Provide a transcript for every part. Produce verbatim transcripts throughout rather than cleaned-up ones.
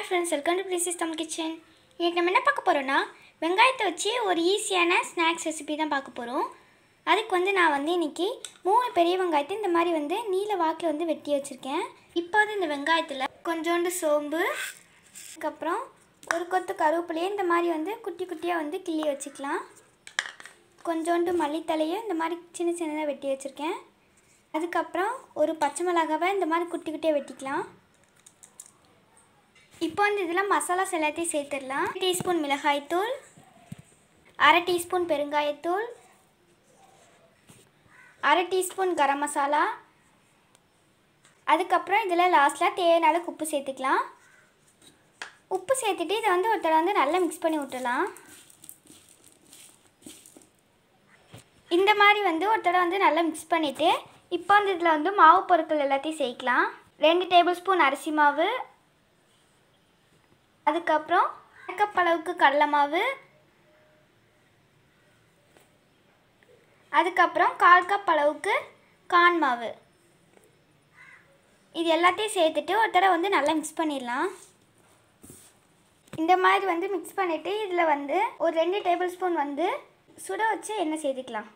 friends, welcome to Princess Tom Kitchen. இன்னைக்கு நம்ம என்ன பார்க்க போறோம்னா வெங்காயத்தை வச்சு ஒரு ஈஸியான ஸ்நாக்ஸ் ரெசிபி தான் பார்க்க போறோம். அதுக்கு வந்து நான் வந்து இன்னைக்கு மூணு பெரிய வெங்காயத்தை இந்த மாதிரி வந்து நீல வாக்கில் வந்து வெட்டி வச்சிருக்கேன். இப்போ வந்து இந்த வெங்காயத்துல கொஞ்சோண்டு சோம்பு, அதுக்கு அப்புறம் ஒரு கொத்து கருவேப்பிலையை இந்த மாதிரி வந்து குட்டி குட்டியா வந்து கிள்ளி வச்சுக்கலாம். கொஞ்சோண்டு மல்லித்தழையை இந்த மாதிரி சின்ன சின்னதா வெட்டி வச்சிருக்கேன். அதுக்கு அப்புறம் ஒரு பச்சை மிளகாவை இந்த மாதிரி குட்டி குட்டியா வெட்டிக்கலாம். இப்போ வந்து இதெல்லாம் மசாலாஸ் எல்லாத்தையும் சேர்த்துடலாம். டீஸ்பூன் மிளகாய் தூள், அரை டீஸ்பூன் பெருங்காயத்தூள், அரை டீஸ்பூன் கரம் மசாலா, அதுக்கப்புறம் இதில் லாஸ்ட்டில் தேவையான அளவுக்கு உப்பு சேர்த்துக்கலாம். உப்பு சேர்த்துட்டு இதை வந்து ஒரு தடவை வந்து நல்லா மிக்ஸ் பண்ணி விட்டுடலாம். இந்த மாதிரி வந்து ஒரு தடவை வந்து நல்லா மிக்ஸ் பண்ணிவிட்டு இப்போ வந்து இதில் வந்து மாவு பொருட்கள் எல்லாத்தையும் சேர்க்கலாம். ரெண்டு டேபிள் ஸ்பூன் அரிசி மாவு, அதுக்கப்புறம் அரை கப் அளவுக்கு கடலை மாவு, அதுக்கப்புறம் கால் கப் அளவுக்கு கார்ன் மாவு, இது எல்லாத்தையும் சேர்த்துட்டு ஒரு தடவை வந்து நல்லா மிக்ஸ் பண்ணிடலாம். இந்த மாதிரி வந்து மிக்ஸ் பண்ணிவிட்டு இதில் வந்து ஒரு ரெண்டு டேபிள் ஸ்பூன் வந்து சுட வச்சு எண்ணெய் சேர்த்துக்கலாம்.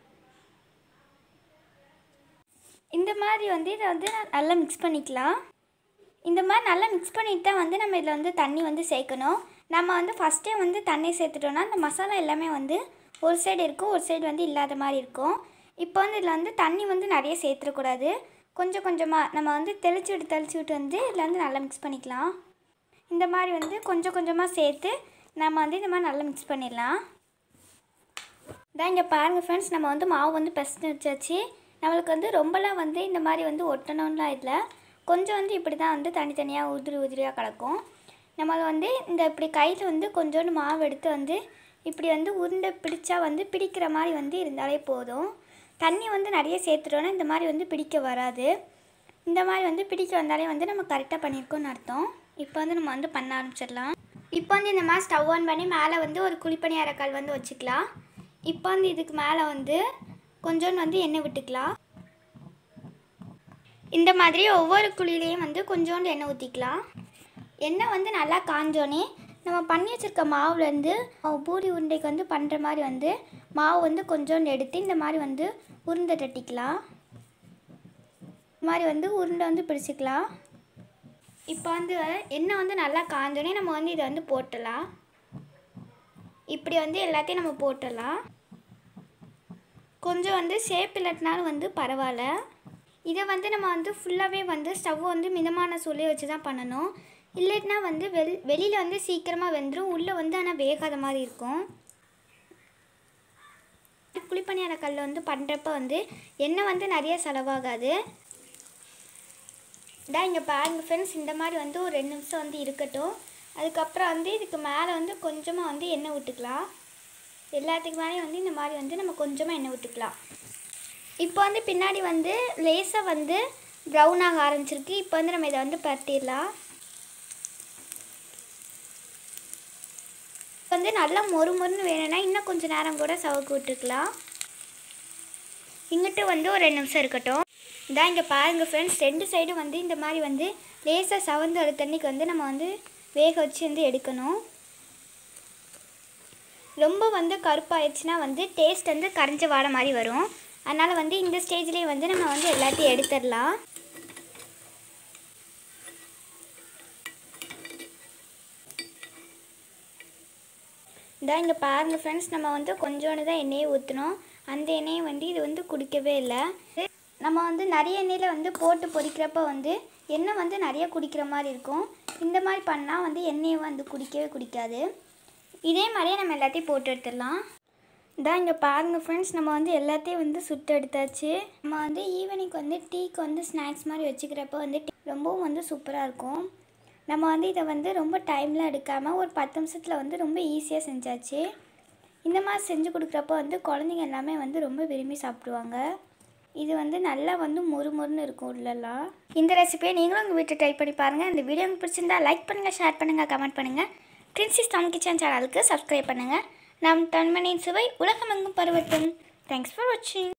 இந்த மாதிரி வந்து இதை வந்து நல்லா மிக்ஸ் பண்ணிக்கலாம். இந்த மாதிரி நல்லா மிக்ஸ் பண்ணிட்டு தான் வந்து நம்ம இதில் வந்து தண்ணி வந்து சேர்க்கணும். நம்ம வந்து ஃபஸ்ட்டே வந்து தண்ணி சேர்த்துட்டோன்னா அந்த மசாலா எல்லாமே வந்து ஒரு சைடு இருக்கும், ஒரு சைடு வந்து இல்லாத மாதிரி இருக்கும். இப்போ வந்து இதில் வந்து தண்ணி வந்து நிறைய சேர்த்துடக்கூடாது. கொஞ்சம் கொஞ்சமாக நம்ம வந்து தெளிச்சு விட்டு தெளிச்சு விட்டு வந்து இதில் வந்து நல்லா மிக்ஸ் பண்ணிக்கலாம். இந்த மாதிரி வந்து கொஞ்சம் கொஞ்சமாக சேர்த்து நம்ம வந்து இந்த மாதிரி நல்லா மிக்ஸ் பண்ணிடலாம். இதான் இங்கே பாருங்கள் ஃப்ரெண்ட்ஸ், நம்ம வந்து மாவு வந்து பிசைஞ்சு வச்சாச்சு. நம்மளுக்கு வந்து ரொம்பலாம் வந்து இந்த மாதிரி வந்து ஒட்டணும்லாம் இல்லை, கொஞ்சம் வந்து இப்படி தான் வந்து தனித்தனியாக உதிரி உதிரியாக கிடக்கும். நம்மளை வந்து இந்த இப்படி கையில் வந்து கொஞ்சோண்டு மாவு எடுத்து வந்து இப்படி வந்து உருண்டை பிடிச்சா வந்து பிடிக்கிற மாதிரி வந்து இருந்தாலே போதும். தண்ணி வந்து நிறைய சேர்த்துட்டோன்னா இந்த மாதிரி வந்து பிடிக்க வராது. இந்த மாதிரி வந்து பிடிக்க வந்தாலே வந்து நம்ம கரெக்டாக பண்ணியிருக்கோன்னு அர்த்தம். இப்போ வந்து நம்ம வந்து பண்ண ஆரம்பிச்சிடலாம். இப்போ வந்து இந்த மாதிரி ஸ்டவ் ஆன் பண்ணி மேலே வந்து ஒரு குழிப்பணியார கல் வந்து வச்சுக்கலாம். இப்போ வந்து இதுக்கு மேலே வந்து கொஞ்சோண்டு வந்து எண்ணெய் விட்டுக்கலாம். இந்த மாதிரி ஒவ்வொரு குழியிலையும் வந்து கொஞ்சோண்டு எண்ணெய் ஊற்றிக்கலாம். எண்ணெய் வந்து நல்லா காஞ்சோன்னே நம்ம பண்ணி வச்சுருக்க மாவுலேருந்து பூரி உருண்டைக்கு வந்து பண்ணுற மாதிரி வந்து மாவு வந்து கொஞ்சோண்டு எடுத்து இந்த மாதிரி வந்து உருண்டை தட்டிக்கலாம். இந்த மாதிரி வந்து உருண்டை வந்து பிடிச்சிக்கலாம். இப்போ வந்து எண்ணெய் வந்து நல்லா காஞ்சோன்னே நம்ம வந்து இதை வந்து போட்டுடலாம். இப்படி வந்து எல்லாத்தையும் நம்ம போட்டுடலாம். கொஞ்சம் வந்து ஷேப் இல்லாட்டினாலும் வந்து பரவாயில்ல. இதை வந்து நம்ம வந்து ஃபுல்லாகவே வந்து ஸ்டவ் வந்து மிதமான சூழலே வச்சு தான் பண்ணணும். இல்லைன்னா வந்து வெள் வெளியில் வந்து சீக்கிரமாக வெந்துடும், உள்ளே வந்து ஆனால் வேகாத மாதிரி இருக்கும். குழிப்பணியார கல்லில் வந்து பண்ணுறப்ப வந்து எண்ணெய் வந்து நிறைய செலவாகாது. இதான் இங்கே பாருங்கள் ஃப்ரெண்ட்ஸ், இந்த மாதிரி வந்து ஒரு ரெண்டு நிமிஷம் வந்து இருக்கட்டும். அதுக்கப்புறம் வந்து இதுக்கு மேலே வந்து கொஞ்சமாக வந்து எண்ணெய் விட்டுக்கலாம். எல்லாத்துக்கு மேலேயும் வந்து இந்த மாதிரி வந்து நம்ம கொஞ்சமாக எண்ணெய் விட்டுக்கலாம். இப்போ வந்து பின்னாடி வந்து லேசாக வந்து ப்ரௌன் ஆக ஆரம்பிச்சிருக்கு. இப்போ வந்து நம்ம இதை வந்து பரட்டிடலாம். வந்து நல்லா மொறு மொறுன்னு வேணும்னா இன்னும் கொஞ்சம் நேரம் கூட சவுக்கு விட்டுருக்கலாம். இங்கிட்டு வந்து ஒரு ரெண்டு நிமிஷம் இருக்கட்டும். இதான் இங்கே பாருங்கள் ஃப்ரெண்ட்ஸ், ரெண்டு சைடும் வந்து இந்த மாதிரி வந்து லேசாக சவந்து வர தண்ணிக்கு வந்து நம்ம வந்து வேக வச்சு வந்து எடுக்கணும். ரொம்ப வந்து கருப்பாயிடுச்சுன்னா வந்து டேஸ்ட் வந்து கரைஞ்ச வாடை மாதிரி வரும். அதனால் வந்து இந்த ஸ்டேஜ்லேயே வந்து நம்ம வந்து எல்லாத்தையும் எடுத்துடலாம். இதான் இங்கே பாருங்கள் ஃப்ரெண்ட்ஸ், நம்ம வந்து கொஞ்சோண்டு தான் எண்ணெயை ஊற்றணும். அந்த எண்ணெயை வந்து இது வந்து குடிக்கவே இல்லை. நம்ம வந்து நிறைய எண்ணெயில் வந்து போட்டு பொரிக்கிறப்ப வந்து எண்ணெய் வந்து நிறைய குடிக்கிற மாதிரி இருக்கும். இந்த மாதிரி பண்ணால் வந்து எண்ணெயை வந்து குடிக்கவே குடிக்காது. இதே மாதிரியே நம்ம எல்லாத்தையும் போட்டு எடுத்துடலாம். இதான் இங்கே பாருங்கள் ஃப்ரெண்ட்ஸ், நம்ம வந்து எல்லாத்தையும் வந்து சுட்டு எடுத்தாச்சு. நம்ம வந்து ஈவினிங் வந்து டீக்கு வந்து ஸ்நாக்ஸ் மாதிரி வச்சுக்கிறப்ப வந்து ரொம்பவும் வந்து சூப்பராக இருக்கும். நம்ம வந்து இதை வந்து ரொம்ப டைம்லாம் எடுக்காமல் ஒரு பத்து நிமிஷத்தில் வந்து ரொம்ப ஈஸியாக செஞ்சாச்சு. இந்த மாதிரி செஞ்சு கொடுக்குறப்ப வந்து குழந்தைங்க எல்லாமே வந்து ரொம்ப விரும்பி சாப்பிடுவாங்க. இது வந்து நல்லா வந்து மொறு மொறுன்னு இருக்கும் உள்ளெல்லாம். இந்த ரெசிபியை நீங்களும் உங்கள் வீட்டை ட்ரை பண்ணி பாருங்கள். இந்த வீடியோ உங்களுக்கு பிடிச்சிருந்தா லைக் பண்ணுங்கள், ஷேர் பண்ணுங்கள், கமெண்ட் பண்ணுங்கள். பிரின்சஸ் டாம் கிச்சன் சேனலுக்கு சப்ஸ்கிரைப் பண்ணுங்கள். நம் தன்மனின் சுவை உலகமெங்கும் பரவட்டும். தேங்க்ஸ் ஃபார் வாட்சிங்.